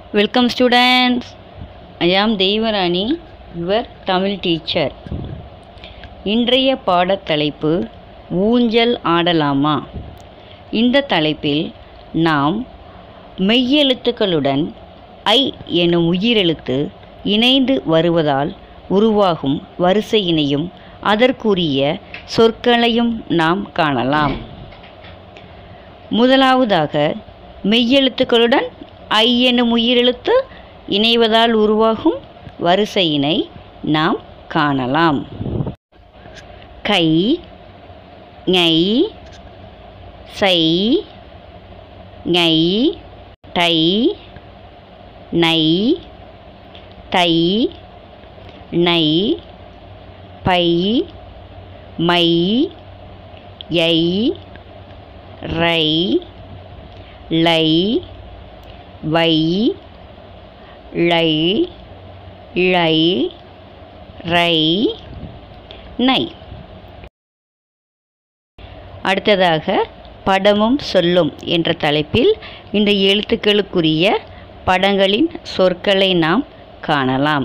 Welcome students. I am Devarani, your Tamil teacher. இன்றைய பாடத் தலைப்பு ஊஞ்சல் ஆடலாமா. இந்த தலைப்பில் நாம் மெய்யெழுத்துக்களுடன் ஐ எனும் உயிரெழுத்து இணைந்து வருவதால் உருவாகும் வரிசையினையும் அதற்குரிய சொற்களையும் நாம் காணலாம். முதலாவதாக மெய்யெழுத்துக்களுடன் ஐ எனும் உயிரெழுத்து இணைவதால் உருவாகும் வரிசையினை நாம் காணலாம். கை, ஞை, சை, ஞை, டை, நை, தை, நை, பை, மை, யை, ரை, லை, வை, ளை, ழை, ரை, நை. அடுத்ததாக படமும் சொல்லும் என்ற தலைப்பில் இந்த எழுத்துக்களுக்குரிய படங்களின் சொற்களை நாம் காணலாம்.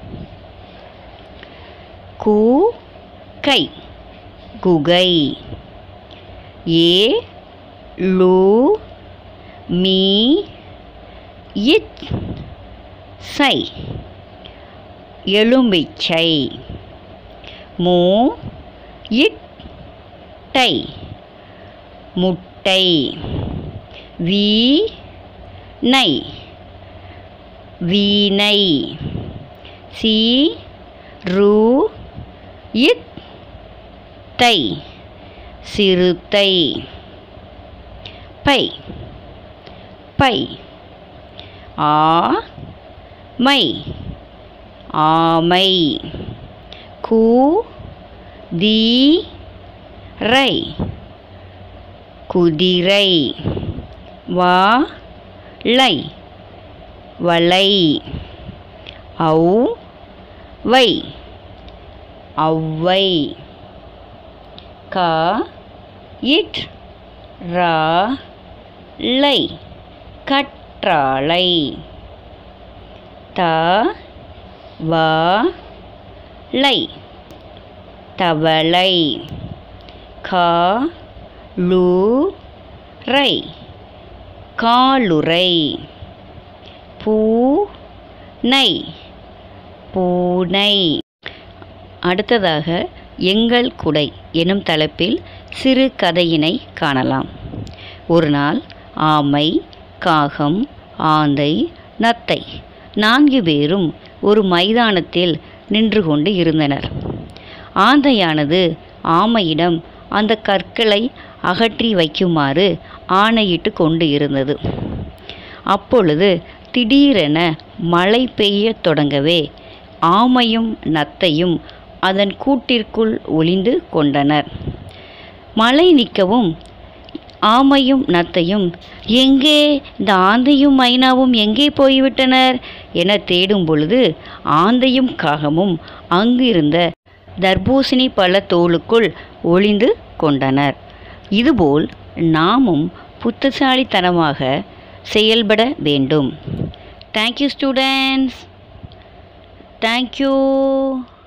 கு, கை, குகை. ஏ, லு, மீ, இத், சை, எலும்பிச்சை. மூ, இட், டை, முட்டை. வீ, நை, வீணை. சி, ரு, இத், தை, சிறுத்தை. By, by. ஆ, மை, ஆமை. கு, தி, ரை, குதிரை. வா, ளை, வளை. ஔ, வை, ஔவை. கா, இட், ரா, ளை, கற்றாழை. த, வ, ளை, தவளை. கா, லு, ரை, காலுறை. பூ, நை, பூனை. அடுத்ததாக எங்கள் குடை எனும் தலைப்பில் சிறு கதையினை காணலாம். ஒரு நாள் ஆமை, காகம், ஆந்தை, நத்தை 4 பேரும் ஒரு மைதானத்தில் நின்று கொண்டு இருந்தனர். ஆந்தையானது ஆமையிடம் அந்த கற்களை அகற்றி வைக்குமாறு ஆணையிட்டு கொண்டு இருந்தது. அப்பொழுது திடீரென மழை பெய்யத் தொடங்கவே ஆமையும் நத்தையும் அதன் கூட்டிற்குள் ஒளிந்து கொண்டனர். மழை நிற்கவும் ஆமையும் நத்தையும் எங்கே, இந்த ஆந்தையும் மைனாவும் எங்கே போய்விட்டனர் என தேடும் பொழுது ஆந்தையும் காகமும் அங்கிருந்த தர்பூசணி பழ தோலுக்குள் ஒளிந்து கொண்டனர். இதுபோல் நாமும் புத்திசாலித்தனமாக செயல்பட வேண்டும். Thank you students. தேங்க்யூ.